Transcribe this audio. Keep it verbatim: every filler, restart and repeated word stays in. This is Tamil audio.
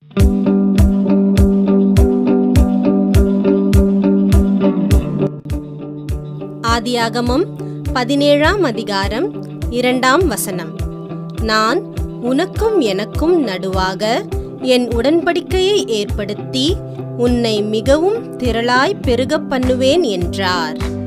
ஆதியாகமம் பதினேழாம் அதிகாரம் இரண்டாம் வசனம். நான் உனக்கும் எனக்கும் நடுவாக என் உடன்படிக்கையை ஏற்படுத்தி உன்னை மிகவும் திரளாய் பெருகப் பண்ணுவேன் என்றார்.